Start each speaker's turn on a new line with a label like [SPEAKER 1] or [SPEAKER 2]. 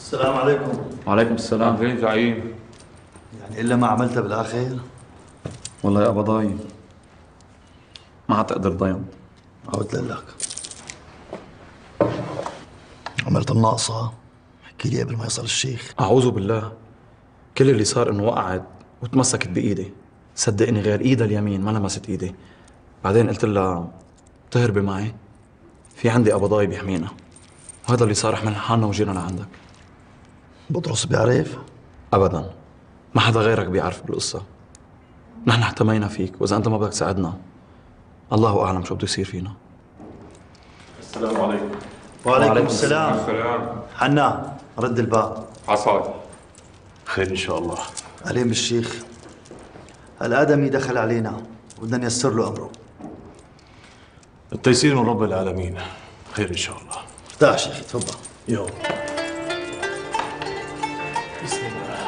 [SPEAKER 1] السلام عليكم.
[SPEAKER 2] وعليكم السلام.
[SPEAKER 3] فين زعيم؟
[SPEAKER 1] يعني إلا ما عملتها بالآخر؟
[SPEAKER 2] والله يا أبا ضايم ما حتقدر ضيم.
[SPEAKER 1] قلت لك عملت الناقصة. احكي لي قبل ما يصل الشيخ.
[SPEAKER 2] أعوذ بالله، كل اللي صار إنه وقعت وتمسكت بإيدي. صدقني غير إيدها اليمين ما لمست إيدي. بعدين قلت لها تهربي معي، في عندي أبا ضاي بيحمينا، وهذا اللي صار. حملنا حالنا وجينا لعندك.
[SPEAKER 1] بطرس بيعرف؟
[SPEAKER 2] أبدا، ما حدا غيرك بيعرف بالقصة. نحن احتمينا فيك، وإذا أنت ما بدك تساعدنا الله أعلم شو بده يصير فينا.
[SPEAKER 3] السلام عليكم.
[SPEAKER 1] وعليكم السلام.
[SPEAKER 3] السلام.
[SPEAKER 1] حنان رد الباب.
[SPEAKER 3] حصل خير ان شاء الله.
[SPEAKER 1] عليم بالشيخ، الآدمي دخل علينا وبدنا نيسر له أمره.
[SPEAKER 3] التيسير من رب العالمين. خير ان شاء الله.
[SPEAKER 1] ارتاح شيخي، تفضل.
[SPEAKER 3] يلا. بسم الله.